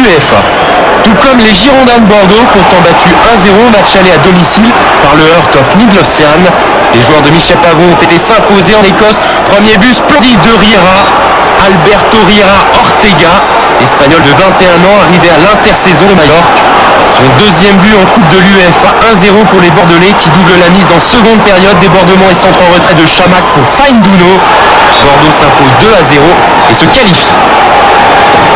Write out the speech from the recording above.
l'UEFA. Tout comme les Girondins de Bordeaux, pourtant battus 1-0 au match aller à domicile par le Heart of Midlothian. Les joueurs de Michel Pavon ont été s'imposer en Écosse. Premier but splendide de Riera, Alberto Riera Ortega, Espagnol de 21 ans arrivé à l'intersaison de Majorque. Son deuxième but en Coupe de l'UEFA, 1-0 pour les Bordelais qui doublent la mise en seconde période. Débordement et centre en retrait de Chamac pour Fainduno. Bordeaux s'impose 2-0 et se qualifie.